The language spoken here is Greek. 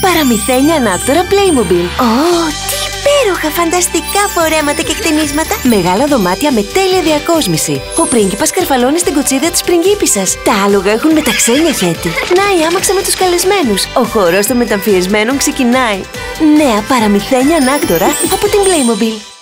Παραμυθένια ανάκτορα Playmobil. Τι υπέροχα φανταστικά φορέματα και κτηνίσματα. Μεγάλα δωμάτια με τέλεια διακόσμηση. Ο πρίγκιπας καρφαλώνει στην κουτσίδα της πριγκίπισσας. Τα άλογα έχουν μεταξένια χέτη. Να η άμαξα με τους καλεσμένους. Ο χορός των μεταμφιεσμένων ξεκινάει. Νέα παραμυθένια ανάκτορα από την Playmobil.